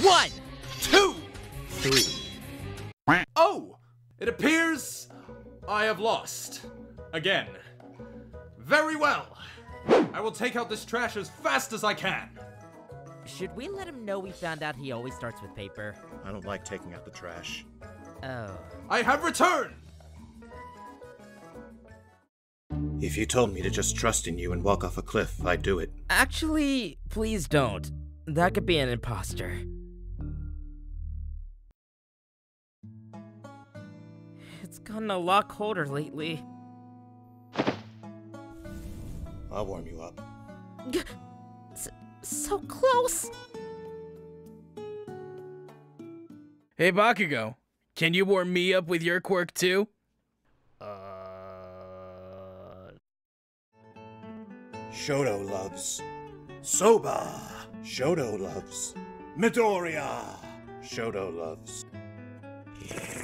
1, 2, 3. Oh! It appears I have lost. Again. Very well. I will take out this trash as fast as I can. Should we let him know we found out he always starts with paper? I don't like taking out the trash. Oh. I have returned! If you told me to just trust in you and walk off a cliff, I'd do it. Actually, please don't. That could be an imposter. It's gotten a lot colder lately. I'll warm you up. So close! Hey Bakugou, can you warm me up with your quirk too? Shoto loves Soba. Shoto loves Midoriya. Shoto loves